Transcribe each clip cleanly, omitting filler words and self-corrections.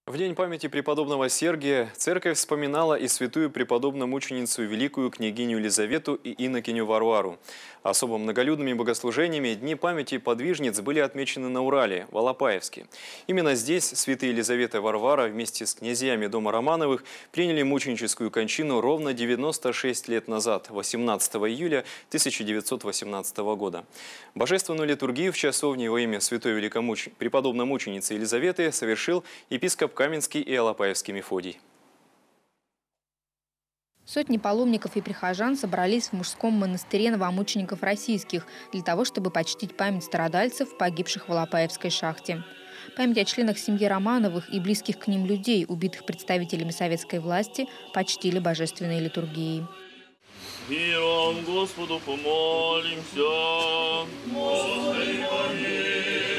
В день памяти преподобного Сергия церковь вспоминала и святую преподобно-мученицу великую княгиню Елизавету и инокиню Варвару. Особо многолюдными богослужениями Дни памяти подвижниц были отмечены на Урале, в Алапаевске. Именно здесь святые Елизавета и Варвара вместе с князьями дома Романовых приняли мученическую кончину ровно 96 лет назад, 18 июля 1918 года. Божественную литургию в часовне во имя святой преподобно-мученицы Елизаветы совершил епископ Каменский и Алапаевский Мефодий. Сотни паломников и прихожан собрались в мужском монастыре новомучеников российских для того, чтобы почтить память страдальцев, погибших в Алапаевской шахте. Память о членах семьи Романовых и близких к ним людей, убитых представителями советской власти, почтили божественной литургией. Миром Господу помолимся. Господи, помилуй.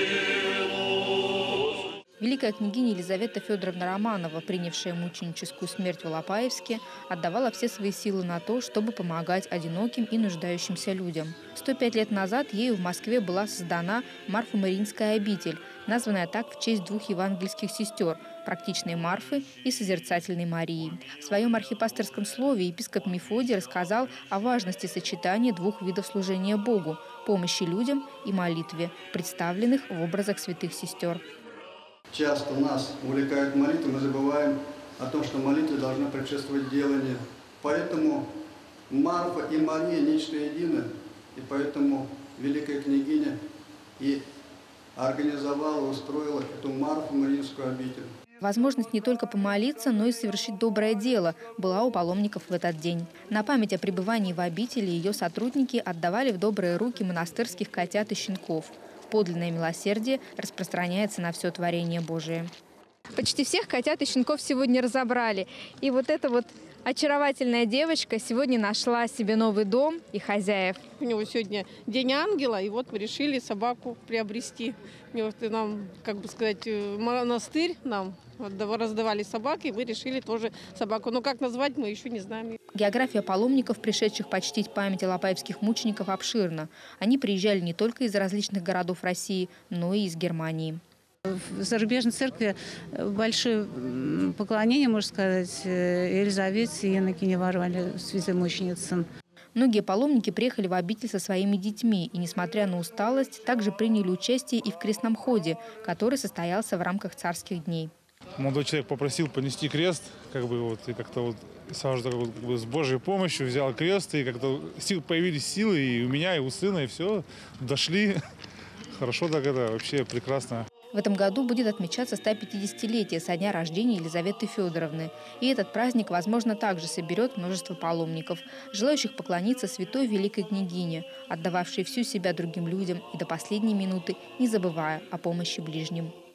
Великая княгиня Елизавета Федоровна Романова, принявшая мученическую смерть в Алапаевске, отдавала все свои силы на то, чтобы помогать одиноким и нуждающимся людям. 105 лет назад ею в Москве была создана Марфо-Мариинская обитель, названная так в честь двух евангельских сестер – практичной Марфы и созерцательной Марии. В своем архипасторском слове епископ Мефодий рассказал о важности сочетания двух видов служения Богу – помощи людям и молитве, представленных в образах святых сестер. Часто нас увлекает молитва, мы забываем о том, что молитва должна предшествовать деланию. Поэтому Марфа и Мария нечто единое, и поэтому великая княгиня и организовала, устроила эту Марфу-Мариинскую обитель. Возможность не только помолиться, но и совершить доброе дело была у паломников в этот день. На память о пребывании в обители ее сотрудники отдавали в добрые руки монастырских котят и щенков. Подлинное милосердие распространяется на все творение Божие. Почти всех котят и щенков сегодня разобрали. И вот эта вот очаровательная девочка сегодня нашла себе новый дом и хозяев. У него сегодня день ангела, и вот мы решили собаку приобрести. Нам, как бы сказать, монастырь нам раздавали собаки, и мы решили тоже собаку. Но как назвать, мы еще не знаем. География паломников, пришедших почтить память алапаевских мучеников, обширна. Они приезжали не только из различных городов России, но и из Германии. В зарубежной церкви большое поклонение, можно сказать, Елизавете и инокине Варваре, святым мученицам. Многие паломники приехали в обитель со своими детьми и, несмотря на усталость, также приняли участие и в крестном ходе, который состоялся в рамках царских дней. Молодой человек попросил понести крест, и как-то сразу с Божьей помощью взял крест, и как-то появились силы и у меня, и у сына, и все, дошли. Хорошо так это, вообще прекрасно. В этом году будет отмечаться 150-летие со дня рождения Елизаветы Федоровны. И этот праздник, возможно, также соберет множество паломников, желающих поклониться святой великой княгине, отдававшей всю себя другим людям и до последней минуты не забывая о помощи ближним.